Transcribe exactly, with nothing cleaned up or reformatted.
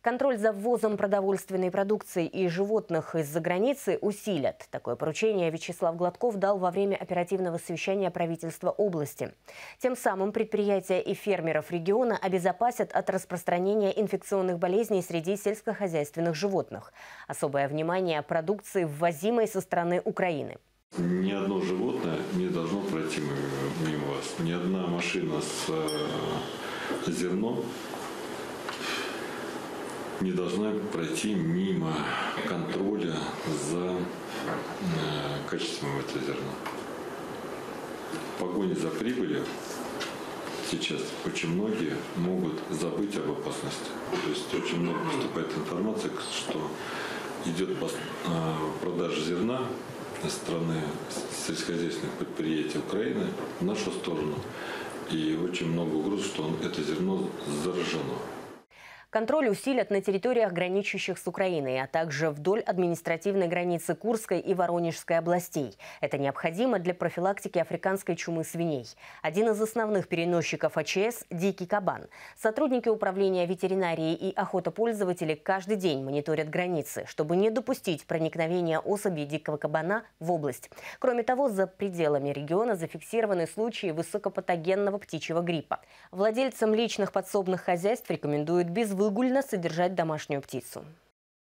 Контроль за ввозом продовольственной продукции и животных из-за границы усилят. Такое поручение Вячеслав Гладков дал во время оперативного совещания правительства области. Тем самым предприятия и фермеров региона обезопасят от распространения инфекционных болезней среди сельскохозяйственных животных. Особое внимание продукции, ввозимой со стороны Украины. Ни одно животное не должно пройти мимо вас. Ни одна машина с зерном не должна пройти мимо контроля за качеством этого зерна. В погоне за прибылью сейчас очень многие могут забыть об опасности. То есть очень много поступает информация, что идет продажа зерна со стороны сельскохозяйственных предприятий Украины в нашу сторону. И очень много угроз, что это зерно заражено. Контроль усилят на территориях, граничащих с Украиной, а также вдоль административной границы Курской и Воронежской областей. Это необходимо для профилактики африканской чумы свиней. Один из основных переносчиков АЧС – дикий кабан. Сотрудники управления ветеринарии и охотопользователи каждый день мониторят границы, чтобы не допустить проникновения особей дикого кабана в область. Кроме того, за пределами региона зафиксированы случаи высокопатогенного птичьего гриппа. Владельцам личных подсобных хозяйств рекомендуют без выгульно содержать домашнюю птицу.